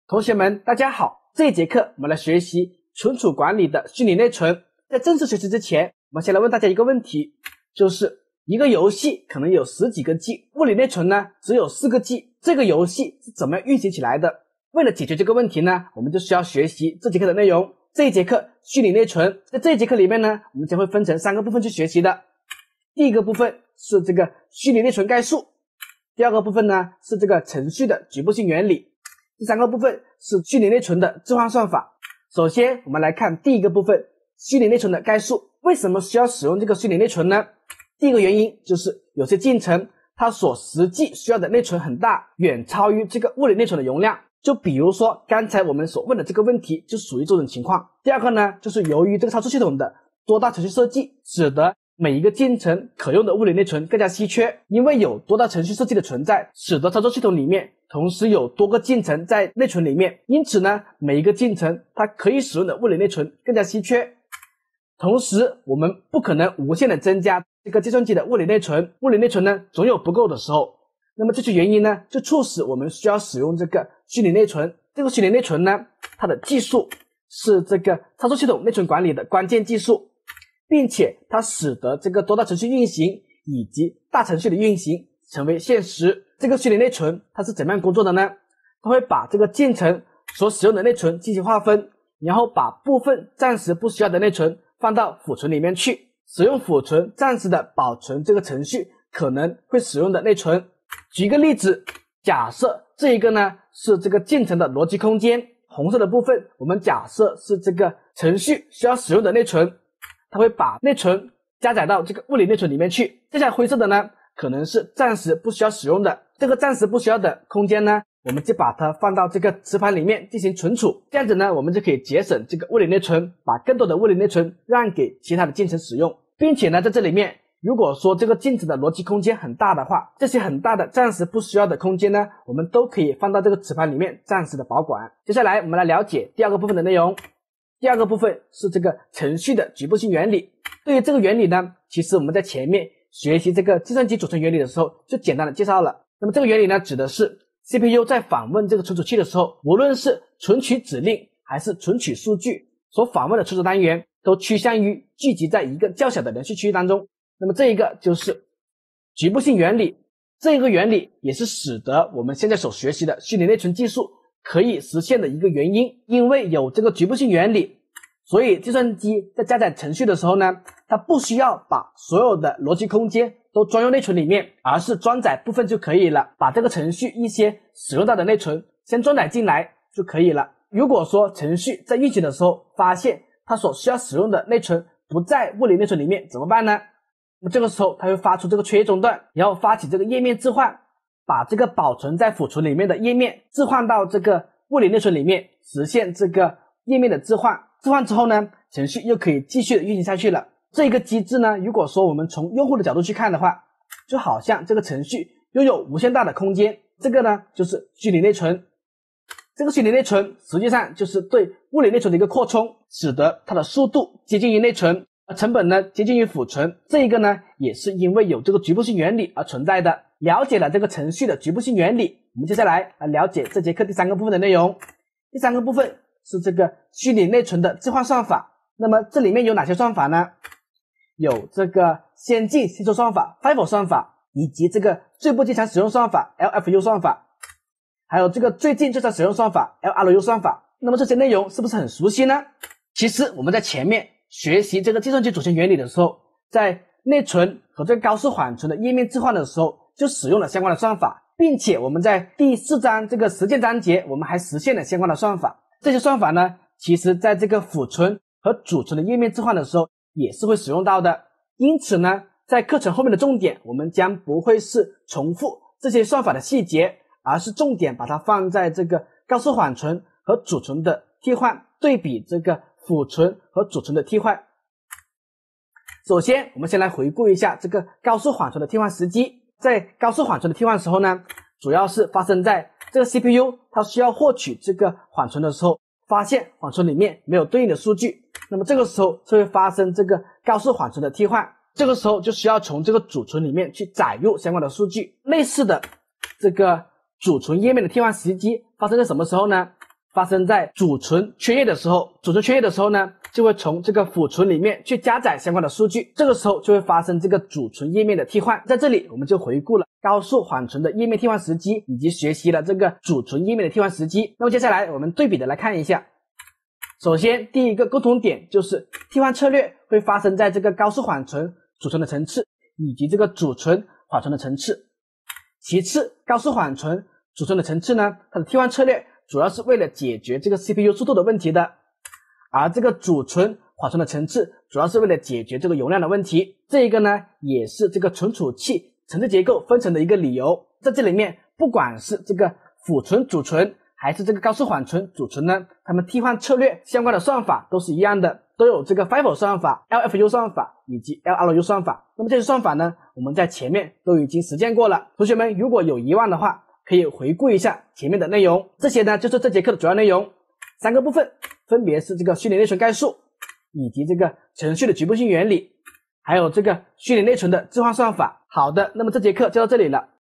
同学们，大家好！这一节课我们来学习存储管理的虚拟内存。在正式学习之前，我们先来问大家一个问题，就是一个游戏可能有10几个 G， 物理内存呢只有4个 G， 这个游戏是怎么样运行起来的？为了解决这个问题呢，我们就需要学习这节课的内容。这一节课虚拟内存，在这一节课里面呢，我们将会分成3个部分去学习的。第一个部分是这个虚拟内存概述，第二个部分呢是这个程序的局部性原理，第3个部分是虚拟内存的置换算法。首先我们来看第一个部分，虚拟内存的概述。为什么需要使用这个虚拟内存呢？第一个原因就是有些进程它所实际需要的内存很大，远超于这个物理内存的容量。就比如说刚才我们所问的这个问题就属于这种情况。第二个呢，就是由于这个操作系统的多大程序设计，使得每一个进程可用的物理内存更加稀缺。因为有多大程序设计的存在，使得操作系统里面同时有多个进程在内存里面，因此呢，每一个进程它可以使用的物理内存更加稀缺。同时我们不可能无限的增加这个计算机的物理内存，物理内存呢总有不够的时候。那么这些原因呢，就促使我们需要使用这个虚拟内存。这个虚拟内存呢，它的技术是这个操作系统内存管理的关键技术，并且它使得这个多大程序运行以及大程序的运行成为现实。这个虚拟内存它是怎么样工作的呢？它会把这个进程所使用的内存进行划分，然后把部分暂时不需要的内存放到储存里面去，使用储存暂时的保存这个程序可能会使用的内存。举一个例子，假设这一个呢是这个进程的逻辑空间，红色的部分我们假设是这个程序需要使用的内存，它会把内存加载到这个物理内存里面去。接下来灰色的呢可能是暂时不需要使用的，这个暂时不需要的空间呢，我们就把它放到这个磁盘里面进行存储。这样子呢，我们就可以节省这个物理内存，把更多的物理内存让给其他的进程使用。并且呢，在这里面如果说这个进程的逻辑空间很大的话，这些很大的暂时不需要的空间呢，我们都可以放到这个磁盘里面暂时的保管。接下来我们来了解第二个部分的内容。第二个部分是这个程序的局部性原理。对于这个原理呢，其实我们在前面学习这个计算机组成原理的时候就简单的介绍了。那么这个原理呢，指的是 CPU 在访问这个存储器的时候，无论是存取指令还是存取数据，所访问的存储单元都趋向于聚集在一个较小的连续区域当中。那么这一个就是局部性原理，这一个原理也是使得我们现在所学习的虚拟内存技术可以实现的一个原因。因为有这个局部性原理，所以计算机在加载程序的时候呢，它不需要把所有的逻辑空间都装入内存里面，而是装载部分就可以了，把这个程序一些使用到的内存先装载进来就可以了。如果说程序在运行的时候发现它所需要使用的内存不在物理内存里面怎么办呢？那么这个时候它会发出这个缺页中断，然后发起这个页面置换，把这个保存在储存里面的页面置换到这个物理内存里面，实现这个页面的置换。置换之后呢，程序又可以继续的运行下去了。这个机制呢，如果说我们从用户的角度去看的话，就好像这个程序拥有无限大的空间，这个呢就是虚拟内存。这个虚拟内存实际上就是对物理内存的一个扩充，使得它的速度接近于内存，成本呢接近于储存。这一个呢也是因为有这个局部性原理而存在的。了解了这个程序的局部性原理，我们接下来来了解这节课第3个部分的内容。第3个部分是这个虚拟内存的置换算法。那么这里面有哪些算法呢？有这个先进吸收算法 FIFO 算法，以及这个最不经常使用算法 LFU 算法，还有这个最近最常使用算法 LRU 算法。那么这些内容是不是很熟悉呢？其实我们在前面学习这个计算机组成原理的时候，在内存和这个高速缓存的页面置换的时候就使用了相关的算法，并且我们在第4章这个实践章节我们还实现了相关的算法。这些算法呢，其实在这个储存和储存的页面置换的时候也是会使用到的。因此呢，在课程后面的重点我们将不会是重复这些算法的细节，而是重点把它放在这个高速缓存和储存的替换，对比这个储存和储存的替换。首先我们先来回顾一下这个高速缓存的替换时机。在高速缓存的替换时候呢，主要是发生在这个 CPU 它需要获取这个缓存的时候，发现缓存里面没有对应的数据，那么这个时候就会发生这个高速缓存的替换。这个时候就需要从这个储存里面去载入相关的数据。类似的这个储存页面的替换时机发生在什么时候呢？ 发生在主存缺页的时候，主存缺页的时候呢，就会从这个辅存里面去加载相关的数据，这个时候就会发生这个主存页面的替换。在这里我们就回顾了高速缓存的页面替换时机，以及学习了这个主存页面的替换时机。那么接下来我们对比的来看一下。首先第一个共同点就是替换策略会发生在这个高速缓存主存的层次以及这个主存缓存的层次。其次，高速缓存主存的层次呢，它的替换策略主要是为了解决这个 CPU 速度的问题的，而这个主存缓存的层次主要是为了解决这个容量的问题。这一个呢，也是这个存储器层次结构分层的一个理由。在这里面，不管是这个辅存主存还是这个高速缓存主存呢，它们替换策略相关的算法都是一样的，都有这个 FIFO 算法、LFU 算法以及 LRU 算法。那么这些算法呢，我们在前面都已经实践过了。同学们如果有疑问的话，可以回顾一下前面的内容。这些呢就是这节课的主要内容，3个部分，分别是这个虚拟内存概述，以及这个程序的局部性原理，还有这个虚拟内存的置换算法。好的，那么这节课就到这里了。